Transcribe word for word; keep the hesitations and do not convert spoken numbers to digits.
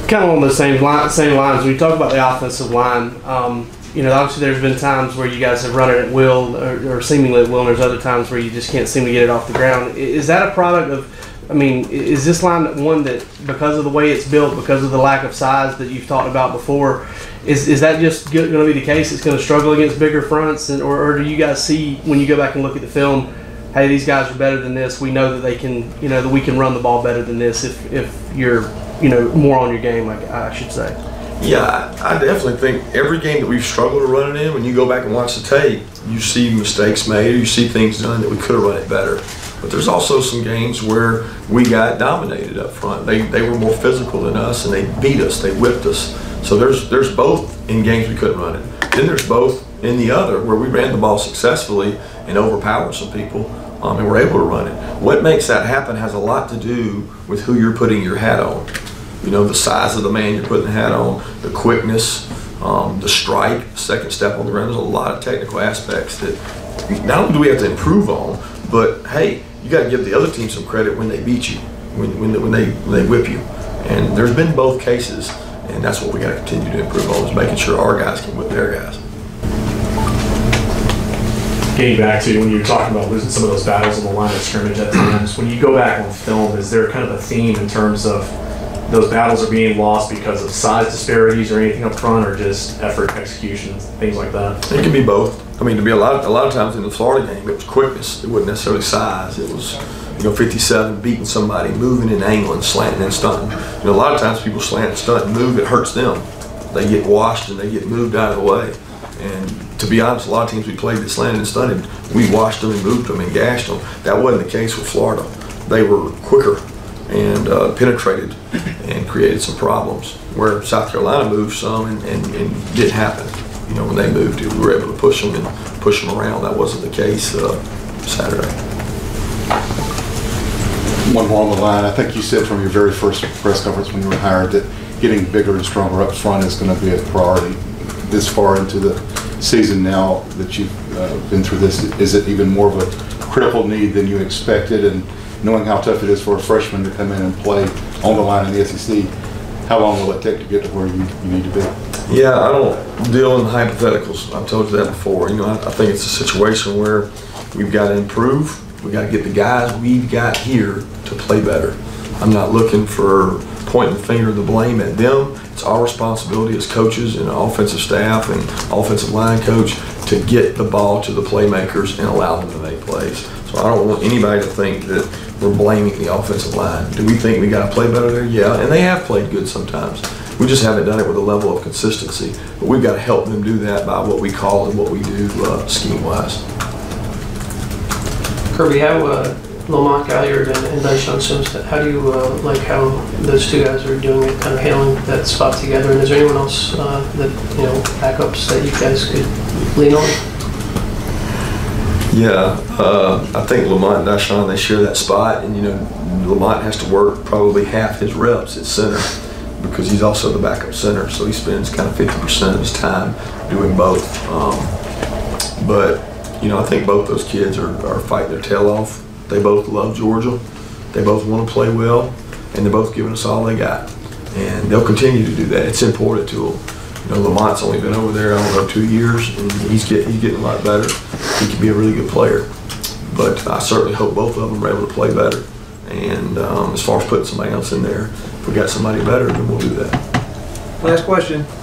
kind of on the same line, same lines. When you talk about the offensive line, um, you know, obviously there's been times where you guys have run it at will, or, or seemingly at will, and there's other times where you just can't seem to get it off the ground. Is that a product of, I mean, is this line one that, because of the way it's built, because of the lack of size that you've talked about before, is is that just going to be the case? It's going to struggle against bigger fronts, and, or, or do you guys see, when you go back and look at the film, hey, these guys are better than this. We know that they can, you know, that we can run the ball better than this if, if you're, you know, more on your game, I, I should say. Yeah, I, I definitely think every game that we've struggled to run it in, when you go back and watch the tape, you see mistakes made, or you see things done that we could have run it better. But there's also some games where we got dominated up front. They they were more physical than us, and they beat us, they whipped us. So there's there's both in games we couldn't run it. Then there's both in the other where we ran the ball successfully and overpowered some people, um, and we're able to run it. What makes that happen has a lot to do with who you're putting your hat on. You know, the size of the man you're putting the hat on, the quickness, um, the strike, second step on the ground. There's a lot of technical aspects that not only do we have to improve on, but hey, you got to give the other team some credit when they beat you, when when, when they when they whip you. And there's been both cases, and that's what we got to continue to improve on, is making sure our guys can whip their guys. Getting back to when you were talking about losing some of those battles on the line of scrimmage at times, when you go back on film, is there kind of a theme in terms of those battles are being lost because of size disparities or anything up front, or just effort, execution, things like that? It can be both. I mean, to be a lot, of, a lot of times in the Florida game, it was quickness. It wasn't necessarily size. It was, you know, fifty-seven beating somebody, moving and angling, slanting and stunting. You know, a lot of times people slant and stunt and move. It hurts them. They get washed and they get moved out of the way. And to be honest, a lot of teams we played that slanted and stunted, we washed them and moved them and gashed them. That wasn't the case with Florida. They were quicker and uh, penetrated and created some problems, where South Carolina moved some and, and, and didn't happen. You know, when they moved, we were able to push them and push them around. That wasn't the case uh, Saturday. One more on the line. I think you said from your very first press conference when you were hired that getting bigger and stronger up front is going to be a priority. This far into the season now that you've uh, been through this, is it even more of a critical need than you expected? And knowing how tough it is for a freshman to come in and play on the line in the S E C, how long will it take to get to where you, you need to be? Yeah, I don't deal in hypotheticals. I've told you that before. You know, I, I think it's a situation where we've got to improve. We've got to get the guys we've got here to play better. I'm not looking for pointing the finger of the blame at them. It's our responsibility as coaches and offensive staff and offensive line coach to get the ball to the playmakers and allow them to make plays. So I don't want anybody to think that we're blaming the offensive line. Do we think we got to play better there? Yeah, and they have played good sometimes. We just haven't done it with a level of consistency. But we've got to help them do that by what we call and what we do uh, scheme-wise. Kirby, how uh, Lamont Gaillard and, and Dyson Sims, how do you uh, like how those two guys are doing it, kind of handling that spot together? And is there anyone else uh, that, you know, backups that you guys could lean on? Yeah, uh, I think Lamont and Dyson, they share that spot, and you know, Lamont has to work probably half his reps at center because he's also the backup center, so he spends kind of fifty percent of his time doing both. Um, but you know, I think both those kids are, are fighting their tail off. They both love Georgia. They both want to play well, and they're both giving us all they got. And they'll continue to do that. It's important to them. You know, Lamont's only been over there, I don't know, two years, and he's, get, he's getting a lot better. He can be a really good player. But I certainly hope both of them are able to play better. And um, as far as putting somebody else in there, if we got somebody better, then we'll do that. Last question.